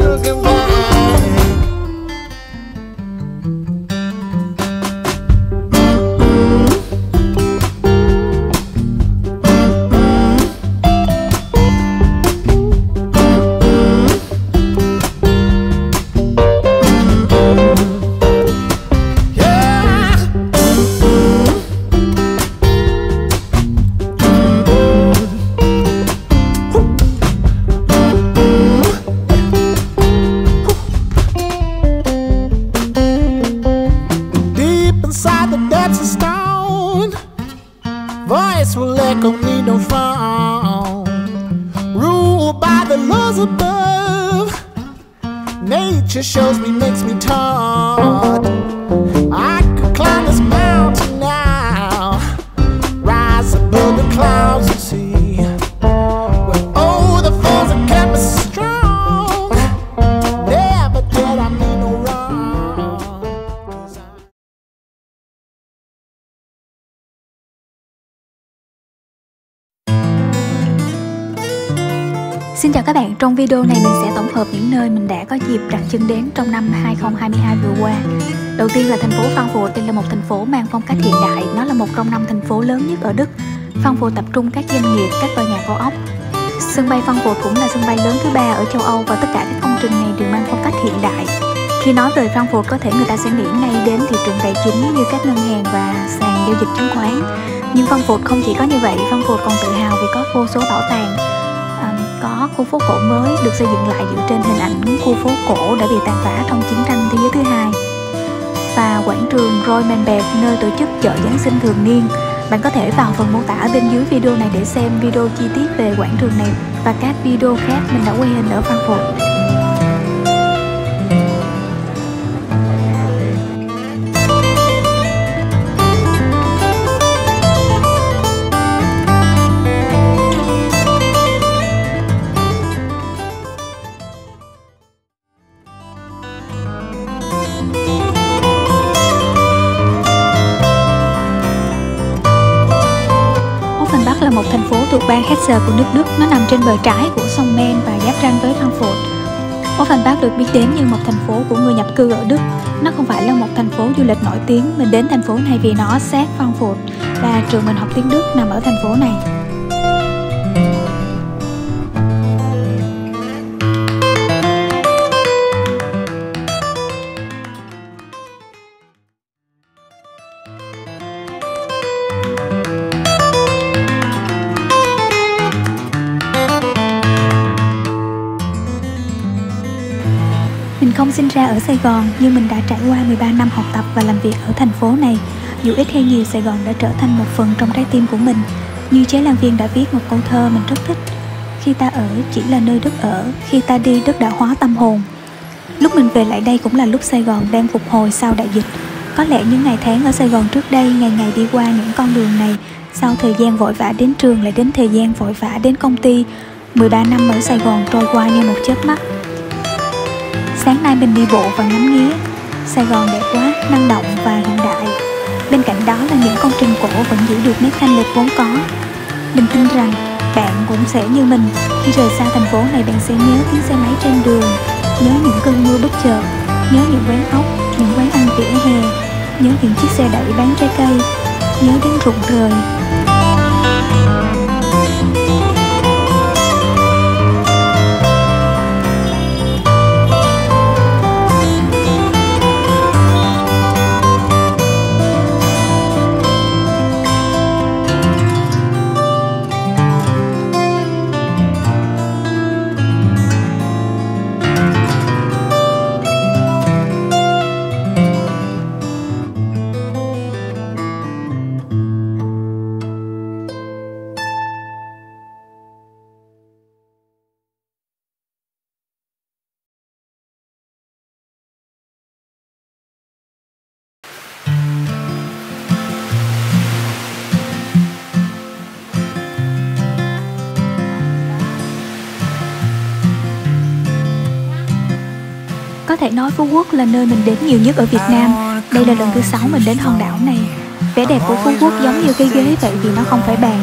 looking back. Inside the depths of stone, voice will echo me no phone. Ruled by the laws above, nature shows me, makes me taught. I could climb this mountain now, rise above the clouds and see where oh the falls that kept me strong. Never did I mean no wrong. Xin chào các bạn, trong video này mình sẽ tổng hợp những nơi mình đã có dịp đặt chân đến trong năm 2022 vừa qua. Đầu tiên là thành phố Frankfurt. Đây là một thành phố mang phong cách hiện đại, nó là một trong 5 thành phố lớn nhất ở Đức. Frankfurt tập trung các doanh nghiệp, các tòa nhà cao ốc. Sân bay Frankfurt cũng là sân bay lớn thứ 3 ở châu Âu và tất cả các công trình này đều mang phong cách hiện đại. Khi nói về Frankfurt, có thể người ta sẽ nghĩ ngay đến thị trường tài chính như các ngân hàng và sàn giao dịch chứng khoán. Nhưng Frankfurt không chỉ có như vậy, Frankfurt còn tự hào vì có vô số bảo tàng. Có khu phố cổ mới được xây dựng lại dựa trên hình ảnh khu phố cổ đã bị tàn phá trong chiến tranh thế giới thứ hai. Và quảng trường Roymenberg, nơi tổ chức chợ Giáng sinh thường niên. Bạn có thể vào phần mô tả bên dưới video này để xem video chi tiết về quảng trường này và các video khác mình đã quay hình ở Frankfurt. Offenbach là một thành phố thuộc bang Hesse của nước Đức. Nó nằm trên bờ trái của sông Main và giáp ranh với Frankfurt. Offenbach được biết đến như một thành phố của người nhập cư ở Đức. Nó không phải là một thành phố du lịch nổi tiếng. Mình đến thành phố này vì nó sát Frankfurt và trường mình học tiếng Đức nằm ở thành phố này. Mình không sinh ra ở Sài Gòn nhưng mình đã trải qua 13 năm học tập và làm việc ở thành phố này. Dù ít hay nhiều, Sài Gòn đã trở thành một phần trong trái tim của mình. Như Chế Lan Viên đã viết một câu thơ mình rất thích: khi ta ở chỉ là nơi đất ở, khi ta đi đất đã hóa tâm hồn. Lúc mình về lại đây cũng là lúc Sài Gòn đang phục hồi sau đại dịch. Có lẽ những ngày tháng ở Sài Gòn trước đây, ngày ngày đi qua những con đường này, sau thời gian vội vã đến trường lại đến thời gian vội vã đến công ty. 13 năm ở Sài Gòn trôi qua như một chớp mắt. Sáng nay mình đi bộ và ngắm nghía. Sài Gòn đẹp quá, năng động và hiện đại. Bên cạnh đó là những công trình cổ vẫn giữ được nét thanh lịch vốn có. Mình tin rằng bạn cũng sẽ như mình. Khi rời xa thành phố này, bạn sẽ nhớ tiếng xe máy trên đường, nhớ những cơn mưa bất chợt, nhớ những quán ốc, những quán ăn vỉa hè, nhớ những chiếc xe đẩy bán trái cây, nhớ đến rụng rời. Có thể nói Phú Quốc là nơi mình đến nhiều nhất ở Việt Nam. Đây là lần thứ 6 mình đến hòn đảo này. Vẻ đẹp của Phú Quốc giống như cái ghế vậy vì nó không phải bàn.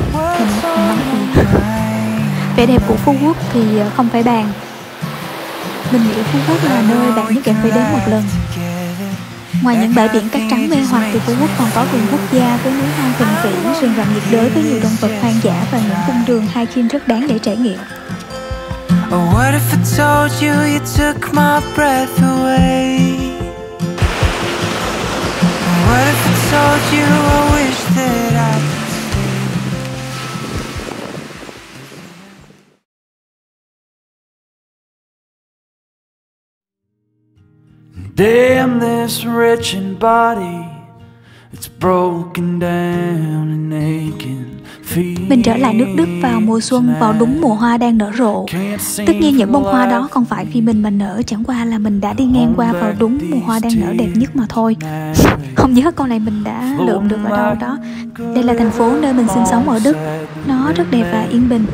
Vẻ đẹp của Phú Quốc thì không phải bàn. Mình nghĩ Phú Quốc là nơi bạn nhất định phải đến một lần. Ngoài những bãi biển cát trắng mê hoặc thì Phú Quốc còn có vườn quốc gia với núi non hùng vĩ, rừng rậm nhiệt đới với nhiều động vật hoang dã và những cung đường hiking rất đáng để trải nghiệm. Oh, what if I told you you took my breath away? What if I told you I wish that I could stay? Damn this wretched body, it's broken down and aching. Mình trở lại nước Đức vào mùa xuân, vào đúng mùa hoa đang nở rộ. Tất nhiên những bông hoa đó không phải vì mình mà nở, chẳng qua là mình đã đi ngang qua vào đúng mùa hoa đang nở đẹp nhất mà thôi. Không nhớ câu này mình đã lượm được ở đâu đó. Đây là thành phố nơi mình sinh sống ở Đức. Nó rất đẹp và yên bình.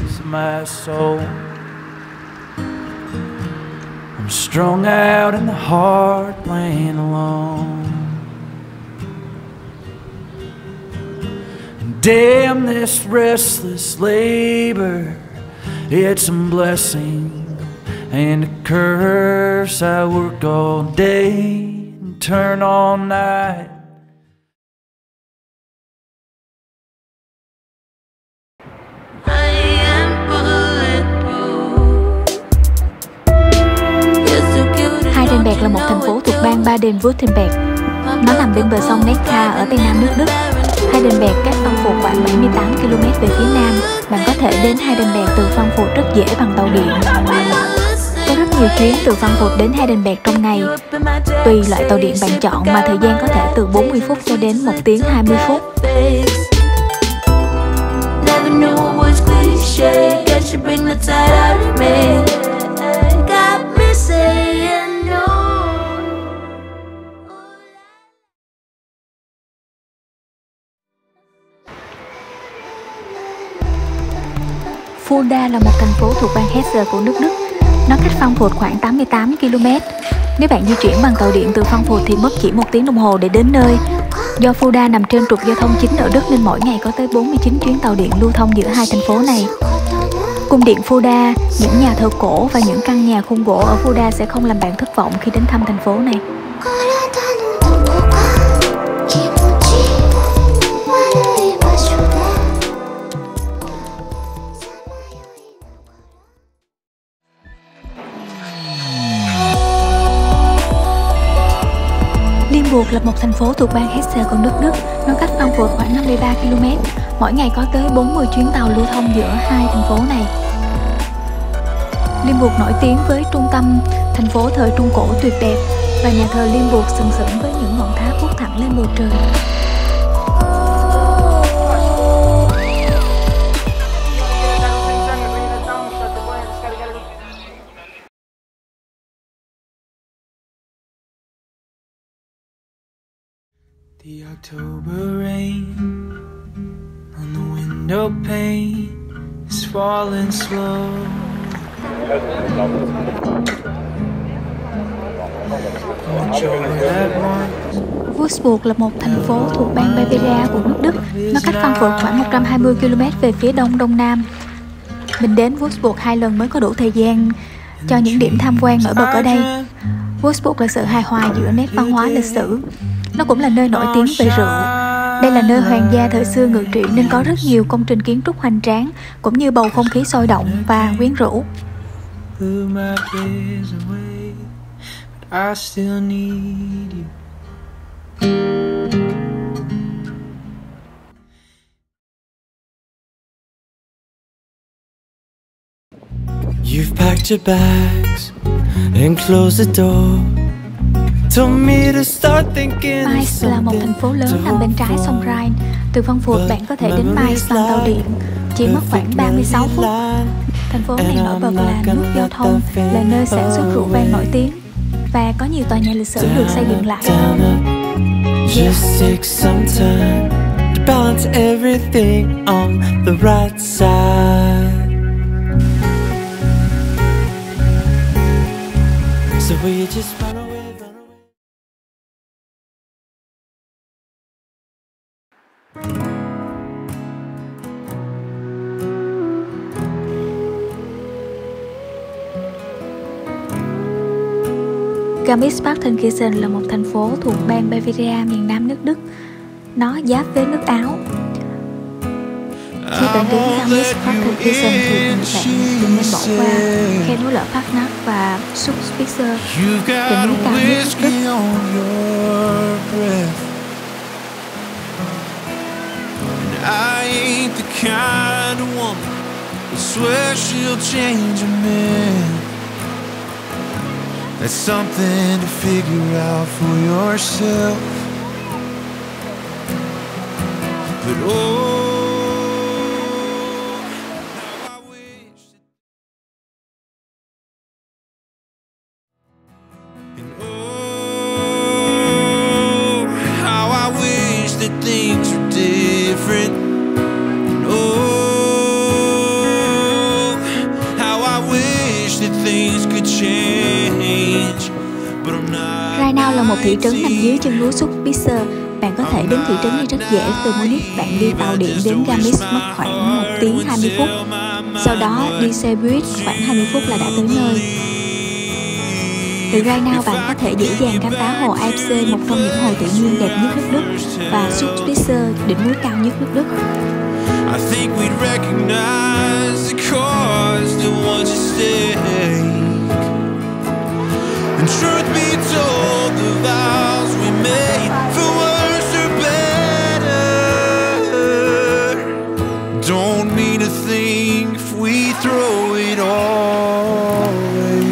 I'm strung out in the heartland alone. Damn this restless labor, it's a blessing and a curse. I work all day and turn all night. Heidelberg là một thành phố thuộc bang Baden-Württemberg. Nó nằm bên bờ sông Neckar ở tây nam nước Đức. Heidelberg cách Frankfurt khoảng 78 km về phía nam. Bạn có thể đến Heidelberg từ Frankfurt rất dễ bằng tàu điện. Có rất nhiều chuyến từ Frankfurt đến Heidelberg trong ngày. Tùy loại tàu điện bạn chọn mà thời gian có thể từ 40 phút cho đến 1 tiếng 20 phút. Fulda là một thành phố thuộc bang Hesse của nước Đức. Nó cách Frankfurt khoảng 88 km. Nếu bạn di chuyển bằng tàu điện từ Frankfurt thì mất chỉ 1 tiếng đồng hồ để đến nơi. Do Fulda nằm trên trục giao thông chính ở Đức nên mỗi ngày có tới 49 chuyến tàu điện lưu thông giữa hai thành phố này. Cung điện Fulda, những nhà thờ cổ và những căn nhà khung gỗ ở Fulda sẽ không làm bạn thất vọng khi đến thăm thành phố này. Limburg là một thành phố thuộc bang Hesse của nước Đức. Nó cách Frankfurt khoảng 53 km. Mỗi ngày có tới 40 chuyến tàu lưu thông giữa hai thành phố này. Limburg nổi tiếng với trung tâm thành phố thời Trung Cổ tuyệt đẹp và nhà thờ Limburg sừng sững với những ngọn tháp vút thẳng lên bầu trời. The October rain on the window pane is falling slow. Würzburg là một thành phố thuộc bang Bavaria của nước Đức. Nó cách Frankfurt khoảng 120 km về phía đông đông nam. Mình đến Würzburg 2 lần mới có đủ thời gian cho những điểm tham quan nổi bật ở đây. Würzburg là sự hài hòa giữa nét văn hóa lịch sử. Nó cũng là nơi nổi tiếng về rượu. Đây là nơi hoàng gia thời xưa ngự trị nên có rất nhiều công trình kiến trúc hoành tráng, cũng như bầu không khí sôi động và quyến rũ. You've packed your bags and closed the door. Mainz là một thành phố lớn nằm bên trái sông Rhine. Từ Frankfurt bạn có thể đến Mainz bằng tàu điện, chỉ mất khoảng 36 phút. Thành phố này nổi bật là nút giao thông, là nơi sản xuất rượu vang nổi tiếng và có nhiều tòa nhà lịch sử được xây dựng lại. Just take some time to balance everything on the right side. So will you just run away? Garmisch-Partenkirchen là một thành phố thuộc bang Bavaria miền Nam nước Đức. Nó giáp với nước Áo. Khi bạn đến Garmisch-Partenkirchen thì bạn đừng nên bỏ qua khe núi lửa Parknach và Zugspitze, đỉnh núi cao nhất nước Đức. I ain't the kind of woman who swears she'll change a man. That's something to figure out for yourself. But how I wish how I wish that things were different. Rheingau là một thị trấn nằm dưới chân núi Zugspitze. Bạn có thể đến thị trấn này rất dễ. Từ Munich, bạn đi tàu điện đến Garmisch mất khoảng 1 tiếng 20 phút. Sau đó đi xe buýt khoảng 20 phút là đã tới nơi. Từ Rheingau bạn có thể dễ dàng khám phá hồ Eibsee, một trong những hồ tự nhiên đẹp nhất nước Đức, và Zugspitze, đỉnh núi cao nhất nước Đức. I think we'd recognize the cause that wants to stay. And truth be told, the vows we made, for worse or better, don't mean a thing if we throw it all away.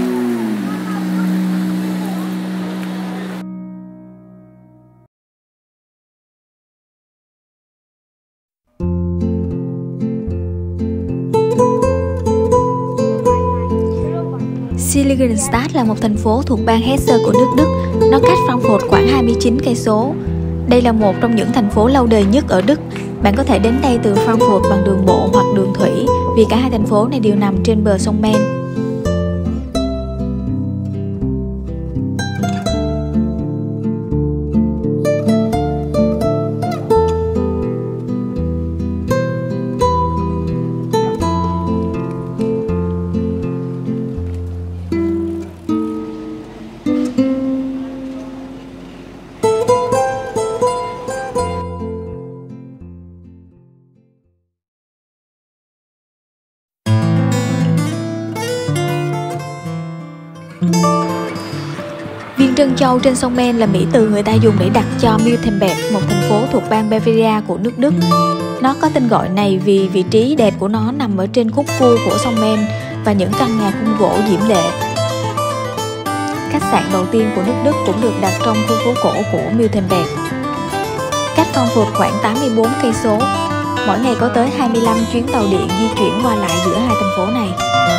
Seligenstadt là một thành phố thuộc bang Hesse của nước Đức. Nó cách Frankfurt khoảng 29 cây số. Đây là một trong những thành phố lâu đời nhất ở Đức. Bạn có thể đến đây từ Frankfurt bằng đường bộ hoặc đường thủy, vì cả hai thành phố này đều nằm trên bờ sông Main. Viên trân châu trên sông Main là mỹ từ người ta dùng để đặt cho Müthenberg, một thành phố thuộc bang Bavaria của nước Đức. Nó có tên gọi này vì vị trí đẹp của nó nằm ở trên khúc cua của sông Main và những căn nhà khung gỗ diễm lệ. Khách sạn đầu tiên của nước Đức cũng được đặt trong khu phố cổ của Müthenberg. Cách Frankfurt khoảng 84 cây số. Mỗi ngày có tới 25 chuyến tàu điện di chuyển qua lại giữa hai thành phố này.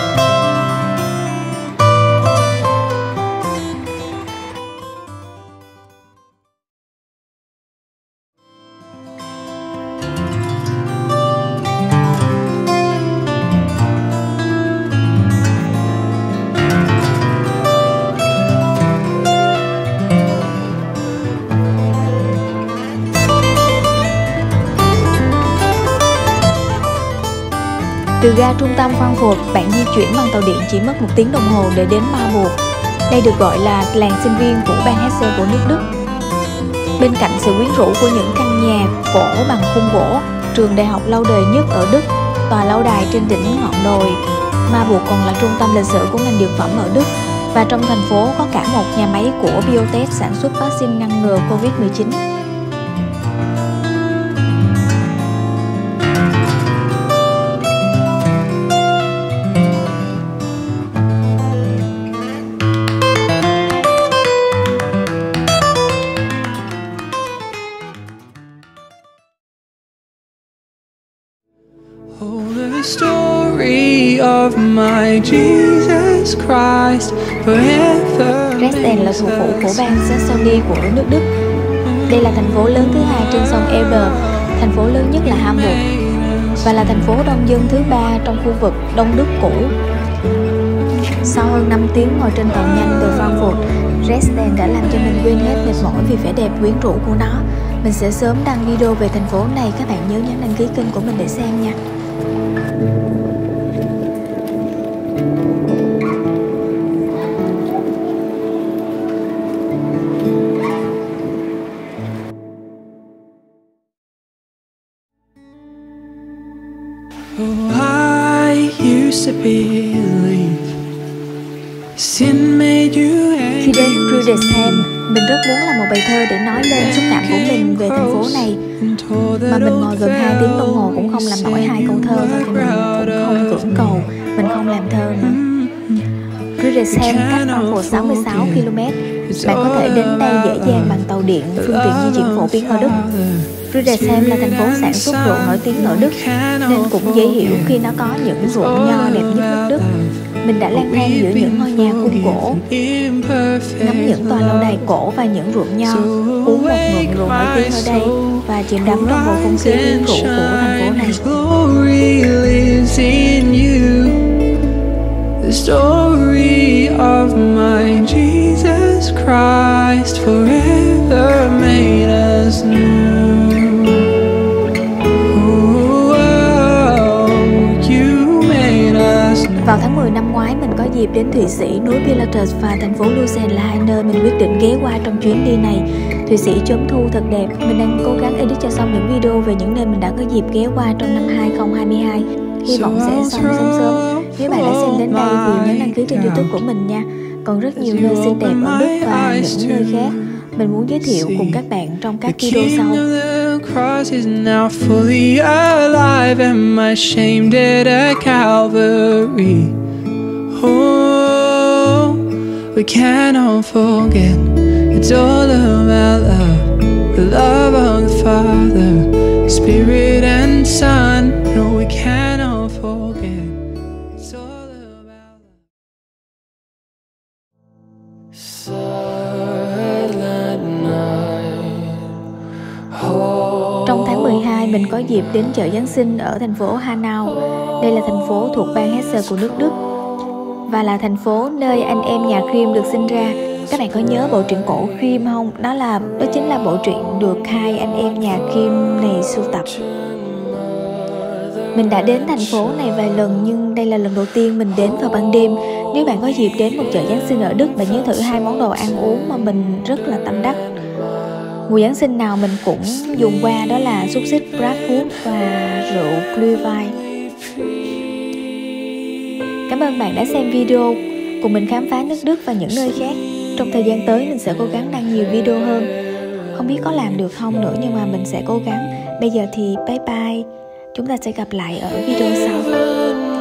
Từ ga trung tâm Frankfurt, bạn di chuyển bằng tàu điện chỉ mất 1 tiếng đồng hồ để đến Marburg. Đây được gọi là làng sinh viên của bang Hesse của nước Đức. Bên cạnh sự quyến rũ của những căn nhà cổ bằng khung gỗ, trường đại học lâu đời nhất ở Đức, tòa lâu đài trên đỉnh ngọn đồi, Marburg còn là trung tâm lịch sử của ngành dược phẩm ở Đức. Và trong thành phố có cả một nhà máy của Biotech sản xuất vaccine ngăn ngừa Covid-19. Story of my Jesus Christ forever. Dresden là thủ phủ của bang Saxony của nước Đức. Đây là thành phố lớn thứ hai trên sông Elbe, thành phố lớn nhất là Hamburg, và là thành phố đông dân thứ 3 trong khu vực Đông Đức cũ. Sau hơn 5 tiếng ngồi trên tàu nhanh từ Frankfurt, Dresden đã làm cho mình quên hết mệt mỏi vì vẻ đẹp quyến rũ của nó. Mình sẽ sớm đăng video về thành phố này, các bạn nhớ nhấn đăng ký kênh của mình để xem nha. Khi đến Rudesham, mình rất muốn làm một bài thơ để nói lên xúc cảm của mình về thành phố này. Mà mình ngồi gần 2 tiếng đồng hồ cũng không làm nổi 2 câu thơ thôi, thì mình cũng không cưỡng cầu, mình không làm thơ nữa. Rudesham cách Norfolk 66 km. Bạn có thể đến đây dễ dàng bằng tàu điện, phương tiện di chuyển phổ biến ở Đức. Rudesham là thành phố sản xuất rượu nổi tiếng ở Đức, nên cũng dễ hiểu khi nó có những ruộng nho đẹp nhất nước Đức. Mình đã lang thang giữa những ngôi nhà cung cổ, ngắm những tòa lâu đài cổ và những ruộng nho, uống một ngụm rượu nổi tiếng ở đây và chìm đắm trong bầu không khí quyến rũ của thành phố này. The story of my Jesus Christ forever made us new. You made us new. Vào tháng 10 năm ngoái, mình có dịp đến Thụy Sĩ, núi Pilatus và thành phố Lucerne là hai nơi mình quyết định ghé qua trong chuyến đi này. Thụy Sĩ chớm thu thật đẹp. Mình đang cố gắng edit cho xong những video về những nơi mình đã có dịp ghé qua trong năm 2022. Hy vọng sẽ xong sớm. Nếu bạn đã xem đến đây thì nhớ đăng ký kênh YouTube của mình nha. Còn rất nhiều nơi xinh đẹp ở Đức và những nơi khác mình muốn giới thiệu cùng các bạn trong các video sau. We cannot forget, it's all about love, the love of the Father, Spirit and Son. No, we cannot forget, it's all about love. Trong tháng 12, mình có dịp đến chợ Giáng sinh ở thành phố Hanau. Đây là thành phố thuộc bang Hesse của nước Đức và là thành phố nơi anh em nhà Grimm được sinh ra. Các bạn có nhớ bộ truyện cổ Grimm không? Đó chính là bộ truyện được hai anh em nhà Grimm này sưu tập. Mình đã đến thành phố này vài lần nhưng đây là lần đầu tiên mình đến vào ban đêm. Nếu bạn có dịp đến một chợ Giáng sinh ở Đức, bạn nhớ thử hai món đồ ăn uống mà mình rất là tâm đắc. Mùa Giáng sinh nào mình cũng dùng qua, đó là xúc xích Bratwurst và rượu Glühwein. Cảm ơn bạn đã xem video, cùng mình khám phá nước Đức và những nơi khác. Trong thời gian tới mình sẽ cố gắng đăng nhiều video hơn. Không biết có làm được không nữa nhưng mà mình sẽ cố gắng. Bây giờ thì bye bye. Chúng ta sẽ gặp lại ở video sau.